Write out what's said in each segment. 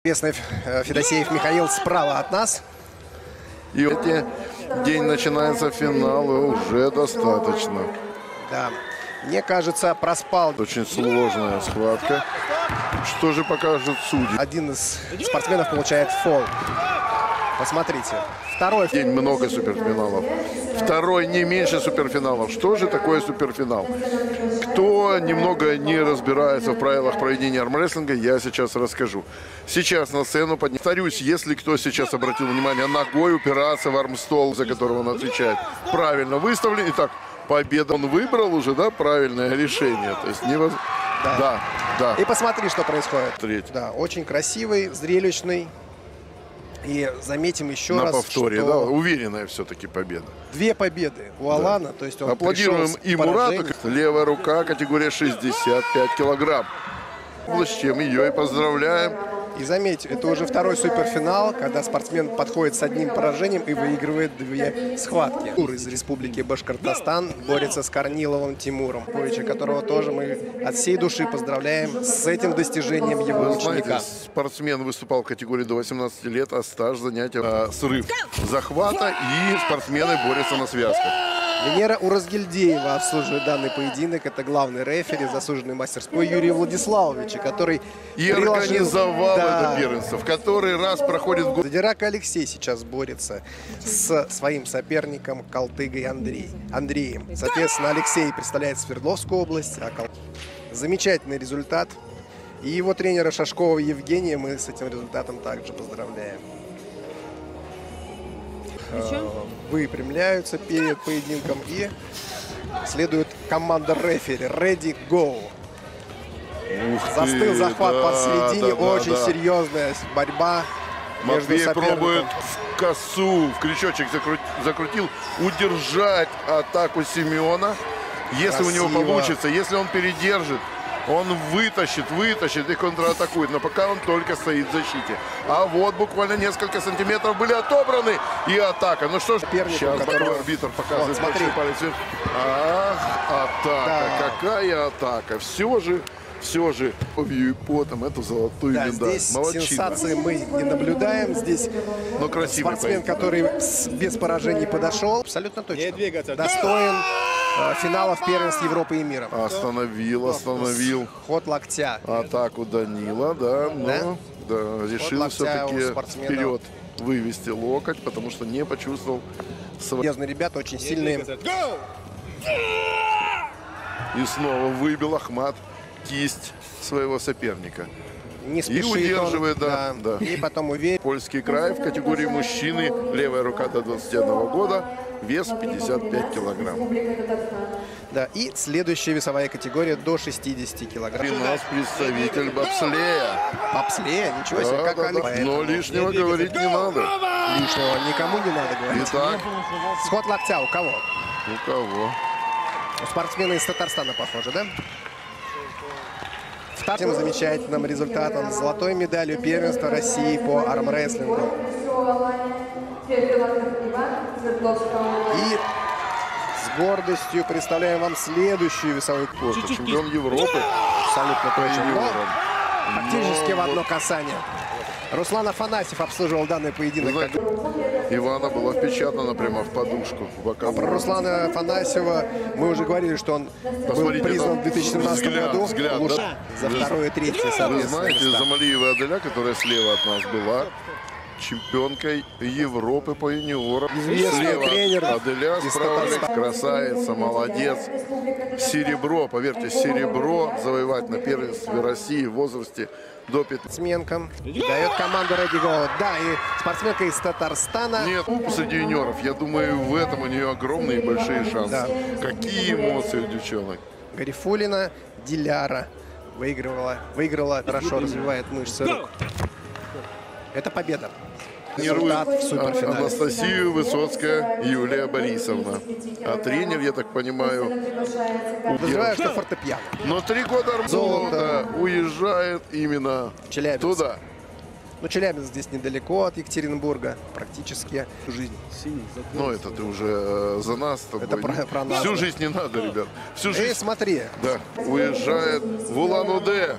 Известный Федосеев Михаил справа от нас. И эти день начинается финал, уже достаточно. Да, мне кажется, проспал. Очень сложная схватка. Что же покажут судьи? Один из спортсменов получает фол. Посмотрите. Второй день много суперфиналов. Второй не меньше суперфиналов. Что же такое суперфинал? Кто немного не разбирается в правилах проведения армрестлинга, я сейчас расскажу. Сейчас на сцену поднимаюсь. Повторюсь, если кто сейчас обратил внимание, ногой упираться в армстол, за которого он отвечает. Правильно выставлен. Итак, победа. Он выбрал уже, да, правильное решение. То есть да. И посмотри, что происходит. Третий. Да, очень красивый, зрелищный. И заметим еще на раз, повторе, что да, уверенная все-таки победа. 2 победы у Алана, то есть он аплодируем и Мурату. Левая рука, категория 65 килограмм. С чем ее и поздравляем. И заметьте, это уже второй суперфинал, когда спортсмен подходит с одним поражением и выигрывает 2 схватки. Тур из республики Башкортостан борется с Корниловым Тимуром, которого тоже мы от всей души поздравляем с этим достижением его ученика. Спортсмен выступал в категории до 18 лет, а стаж занятия срыв захвата, и спортсмены борются на связках. Венера Уразгильдеева обслуживает данный поединок. Это главный рефери, заслуженный мастер спорта Юрия Владиславовича, который и организовал это первенство, в который раз проходит год. Задирака Алексей сейчас борется с своим соперником Калтыгой Андреем. Соответственно, Алексей представляет Свердловскую область. Замечательный результат. И его тренера Шашкова Евгения мы с этим результатом также поздравляем. Выпрямляются перед поединком и следует команда рефери. Ready, go. Застыл захват посередине. Очень серьезная борьба между соперниками. Пробует в косу, в крючочек закрутил, удержать атаку Семена. Если у него получится, если он передержит, он вытащит и контратакует. Но пока он только стоит в защите. А вот буквально несколько сантиметров были отобраны. И атака. Ну что ж, сейчас арбитр показывает. Смотри. Палец. Ах, атака. Да. Какая атака. Все же и потом эту золотую медаль. Здесь молодчина. Сенсации мы не наблюдаем. Здесь спортсмен, который без поражений подошел. Абсолютно точно. Достоин финалов первенств Европы и мира. Остановил. Ход локтя. Атаку Данила, решил все-таки вперед вывести локоть, потому что не почувствовал. Серьезные ребята, очень сильные. И снова выбил Ахмат кисть своего соперника. Не спешит и удерживает, он, И потом уверен. Польский край в категории мужчины, левая рука до 21 года, вес 55 килограмм. Да, и следующая весовая категория до 60 килограмм. И у нас представитель бобслея. Бобслея? Ничего себе, Но лишнего говорить не надо. Лишнего никому не надо говорить. Итак, сход локтя у кого? У кого? У спортсмена из Татарстана, похоже, да? Вторым замечательным результатом, золотой медалью первенства России по армрестлингу. И с гордостью представляем вам следующую весовую категорию. Чемпион Европы. Абсолютно точно. Фактически в одно касание. Руслан Афанасьев обслуживал данный поединок. Знаете, Ивана была впечатана прямо в подушку. А про Руслана Афанасьева мы уже говорили, что он был признан в 2017 году за второе и третье, соответственно. Вы знаете, Замалиева Аделя, которая слева от нас была чемпионкой Европы по юниорам. Известный тренер. Аделя справа. Красавица, молодец. Серебро, поверьте, серебро завоевать на первенстве России в возрасте до 15. Спортсменка дает команду Ready Go. Да, и спортсменка из Татарстана. Нет, среди юниоров. Я думаю, в этом у нее огромные большие шансы. Да. Какие эмоции у девчонок. Гарифуллина Диляра выиграла, хорошо развивает мышцы рук. Это победа. Результат в суперфинале. Анастасию Высоцкая Юлия Борисовна. А тренер, я так понимаю, подозреваю, что фортепиано. Но 3 года золота уезжает именно туда. Ну, Челябинск здесь недалеко от Екатеринбурга, практически всю жизнь. Ну, это ты уже за нас с тобой. Это про нас. Всю жизнь не надо, ребят. Всю жизнь. Смотри. Да, уезжает в Улан-Удэ.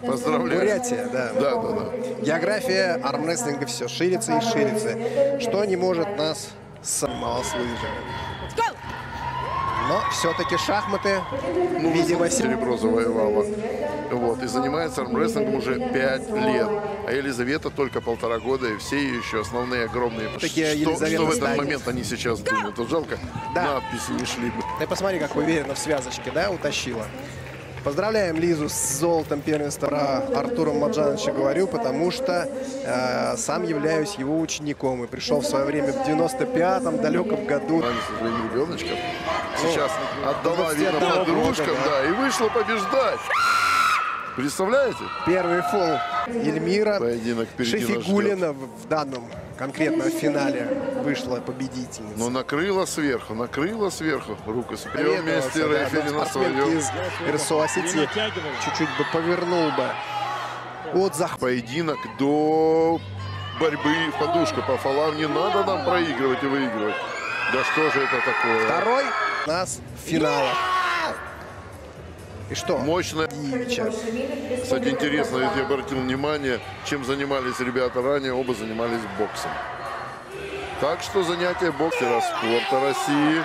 Поздравляю. Бурятия, да. Да. География армрестлинга все ширится и ширится. Что не может нас с лыжами. Но все-таки шахматы, видимо, серебро завоевала. Вот, и занимается армрестлингом уже 5 лет. А Елизавета только 1,5 года, и все ее еще основные огромные. Что в этот момент они сейчас думают? Вот жалко, да. Надписи не шли бы. Ты посмотри, как уверенно в связочке, да, утащила. Поздравляем Лизу с золотом первенства. Про Артура Маджановича говорю, потому что сам являюсь его учеником и пришел в свое время в 95-м далеком году. Со своим ребеночком. Сейчас отдала, видно, подружкам, да, и вышла побеждать. Представляете? Первый фол Эльмира Шефигулина в данном конкретном финале вышла победительница. Но накрыла сверху. Руку с прямым месте рефери на своем. Из РСО Осетии чуть-чуть бы повернул бы. Вот за поединок до борьбы в подушку. По фолам не надо нам проигрывать и выигрывать. Да что же это такое? Второй у нас финал. И что? Мощно. Кстати, интересно, я обратил внимание, чем занимались ребята ранее. Оба занимались боксом. Так что занятия боксера спорта России.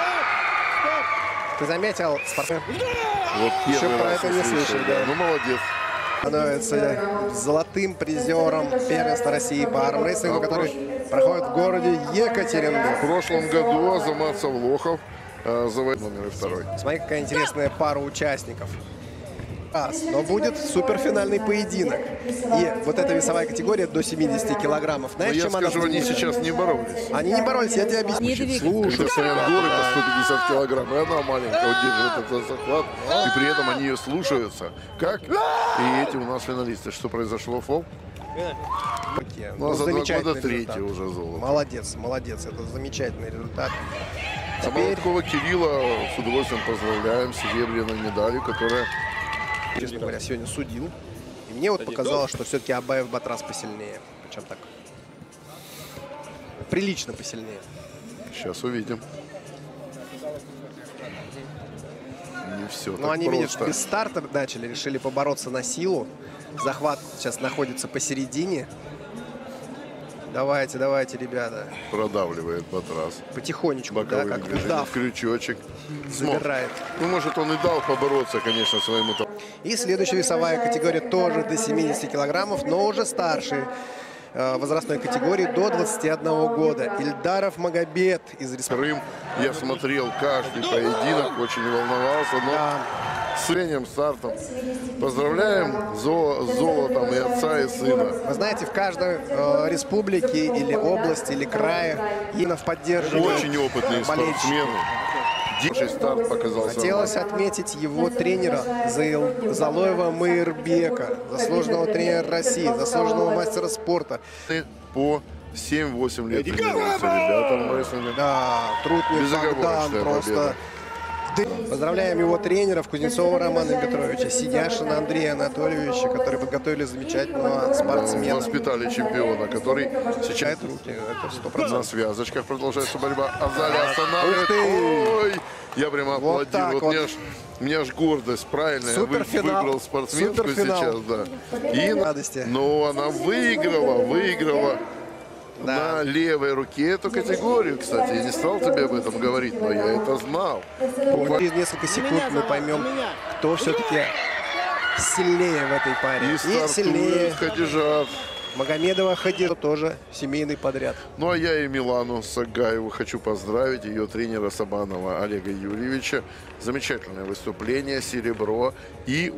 Ты заметил, спортсмен? Вот еще про это не слышал, да. Ну, молодец. Становится золотым призером первенства России по армрестлингу, который проходит в городе Екатеринбург. В прошлом году Азамат Савлохов завоевал номер 2. Смотри, какая интересная пара участников. Но будет суперфинальный поединок. И вот эта весовая категория до 70 килограммов. Знаешь, я чем скажу, она они сейчас не боролись. Они не боролись, я тебе объясню. Слушай, когда стоят горы по 150 килограмм, и она маленькая удерживает этот захват, и при этом они ее слушаются. Как? И эти у нас финалисты. Что произошло, фол? Ну, за 2 года третий уже золото. Молодец, это замечательный результат. А Молоткова Кирилла с удовольствием поздравляем с серебряной медалью, которая... Честно говоря, сегодня судил. И мне вот показалось, что все-таки Абаев Батрас посильнее. Причем так прилично посильнее. Сейчас увидим. Не все так Но они, просто. видишь, без старта начали, решили побороться на силу. Захват сейчас находится посередине. Давайте, ребята. Продавливает Батрас. Потихонечку, боковым да, как удав. Крючочек. Забирает. Ну, может, он и дал побороться, конечно, своему... И следующая весовая категория тоже до 70 килограммов, но уже старшей возрастной категории до 21 года. Ильдаров Магомед из Республики. Крым. Я смотрел каждый поединок, очень волновался, но с средним стартом. Поздравляем с золотом и отца, и сына. Вы знаете, в каждой республике или области, или крае Инов поддерживают очень опытные спортсмены. Старт показался. Хотелось отметить его тренера Залоева Мейербека, заслуженного тренера России, заслуженного мастера спорта. По 7-8 лет тренируются ребята. Да, труд не Богдан просто. Поздравляем его тренеров Кузнецова Романа Петровича, Сидяшина Андрея Анатольевича, которые подготовили замечательного спортсмена. Воспитали чемпиона, который сейчас руки. Это 100%. На связочках продолжается борьба. Азалия останавливает. Ой, я прямо аплодирую. Вот у меня аж гордость, правильно. Я выиграл спортсменку сейчас, да. И радости. Но она выиграла. Да. На левой руке эту категорию, кстати. Я не стал тебе об этом говорить, но я это знал. Через несколько секунд мы поймем, кто все-таки сильнее в этой паре. И сильнее Хадижат. Магомедова Хадижат тоже семейный подряд. Ну а я и Милану Сагаеву хочу поздравить, ее тренера Сабанова Олега Юрьевича. Замечательное выступление, серебро и...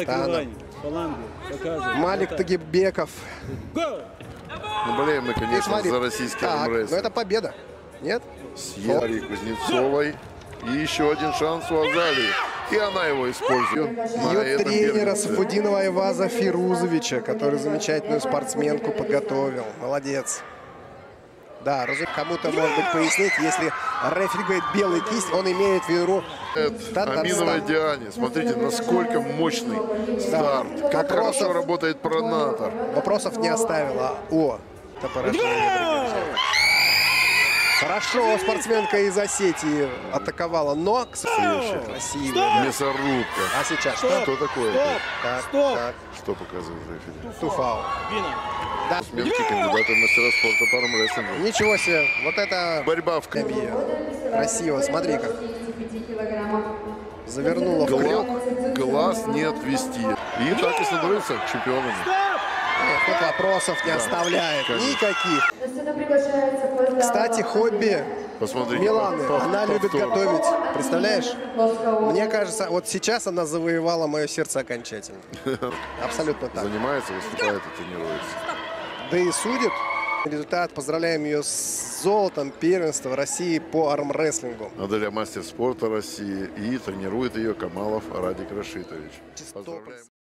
Малик Тагибеков. Ну, болеем мы, конечно, за российский армрестлинг. Но это победа, нет? С Ярой Кузнецовой. И еще один шанс у Азалии. И она его использует. Ее тренера Сафудинова Айваза Фирузовича, который замечательную спортсменку подготовил. Молодец. Да, кому-то, может быть, пояснить, если рефери говорит белый кисть, он имеет в виду Аминовой Диане. Смотрите, насколько мощный старт. Как хорошо работает пронатор. Вопросов не оставила о это поражение. Хорошо, спортсменка из Осетии атаковала, но красиво. Мясорубка. А сейчас Что такое? Так, Стоп! так, Что показывает рефери? туфаул. Вина. Да. Спортсменки, кандидаты в мастера спорта по армрестлингу. Ничего себе, вот это Борьба в красиво, смотри-ка. Завернула в крюк. глаз не отвести. И так и становятся чемпионами. Нет, тут вопросов не оставляет. конечно. Никаких. Кстати, хобби Посмотрите. Миланы. Она любит повтор. готовить. Представляешь? Мне кажется, вот сейчас она завоевала мое сердце окончательно. Абсолютно так. Занимается, выступает и тренируется. Да и судит. Результат. Поздравляем ее с золотом первенства России по армрестлингу. Аделя мастер спорта России и тренирует ее Камалов Радик Рашитович. Поздравляем.